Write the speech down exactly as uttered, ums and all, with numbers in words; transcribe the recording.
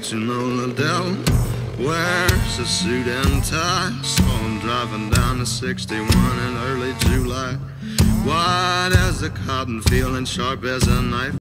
you know the devil wears a suit and tie. Saw him driving down the sixty-one in early July, wide as a cotton field and sharp as a knife.